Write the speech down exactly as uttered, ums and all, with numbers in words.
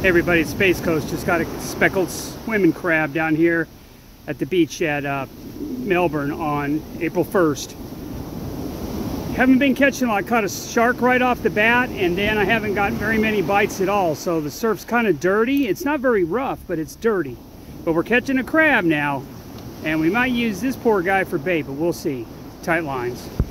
Hey everybody, it's Space Coast. Just got a speckled swimming crab down here at the beach at uh, Melbourne on April first. Haven't been catching, I caught a shark right off the bat, and then I haven't gotten very many bites at all. So the surf's kind of dirty. It's not very rough, but it's dirty. But we're catching a crab now, and we might use this poor guy for bait, but we'll see. Tight lines.